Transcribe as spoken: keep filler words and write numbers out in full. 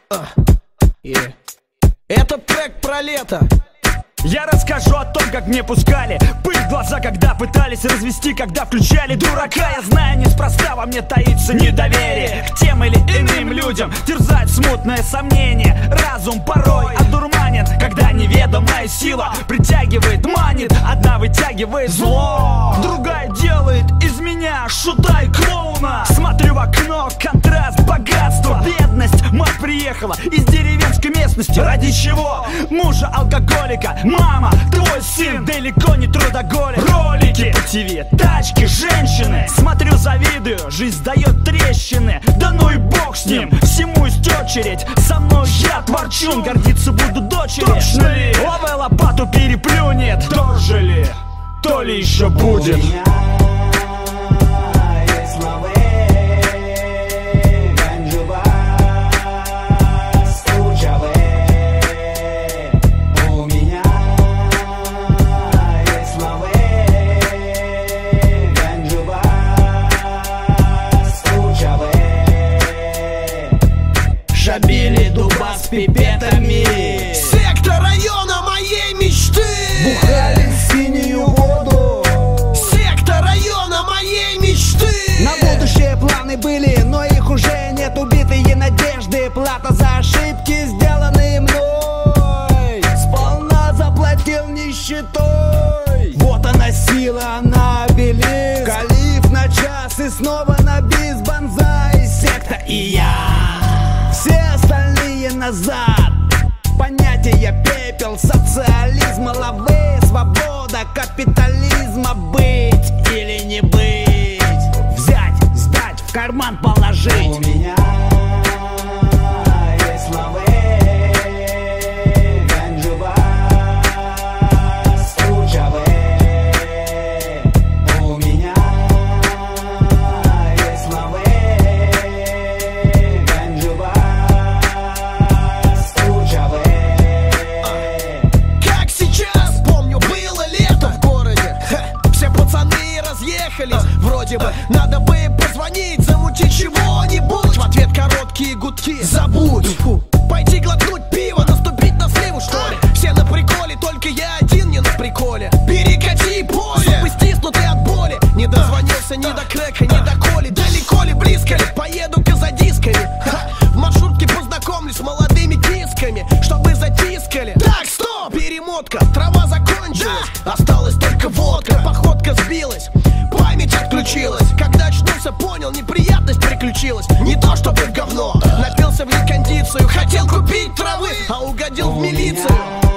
Uh, yeah. Этот трек про лето. Я расскажу о том, как мне пускали пыль в глаза, когда пытались развести, когда включали дурака. Я знаю, неспроста во мне таится недоверие к тем или иным людям, терзает смутное сомнение. Разум порой одурманен, когда неведомая сила притягивает, манит. Одна вытягивает зло, другая делает из меня шута и клоуна. Смотрю в окно, контраст, богатство, бедность. Мать приехала из деревенской местности. Ради чего? Мужа алкоголика. Мама, твой сын далеко не трудоголик. Ролики по ТВ, тачки, женщины. Смотрю, завидую, жизнь дает трещины. Да ну и бог с ним, всему есть очередь. Со мной я творчун, гордиться буду дочери. Точно ли? Ловая лопату переплюнет. Тоже ли? То ли еще будет. Шабили дуба с пипетами. Сектор района моей мечты. Бухали синюю воду. Сектор района моей мечты. На будущее планы были, но их уже нет. Убитые надежды, плата за ошибки, сделанные мной. Сполна заплатил нищетой. Вот она сила, она обелиск. Калиф на час и снова на бис. Банзай, секта и я. Все остальные назад. Понятия пепел, социализм, лавы, свобода, капитализма. Быть или не быть, взять, сдать, в карман положить. У меня есть лавы, ганджуба, стучавы. У меня есть лавы, ганджуба, стучавы. Как сейчас, помню, было лето в городе. Ха, все пацаны разъехались. Вроде бы надо бы позвонить, замутить чего-нибудь. В ответ короткие гудки. Забудь. Фу. Пойти глотнуть пиво, наступить на сливу, что ли? Все на приколе, только я один не на приколе. Перекати поле, зубы стиснуты от боли. Не дозвонился ни до крека, ни до коли. Далеко ли, близко ли, поеду-ка за дисками. Ха. В маршрутке познакомлюсь с молодыми дисками, чтобы затискали. Так, стоп, перемотка, трава закончилась. Осталась только водка, походка сбилась. Память отключилась. Когда очнулся, понял, неприятность приключилась. Не то чтобы в говно, напился в некондицию. Хотел купить травы, а угодил в милицию.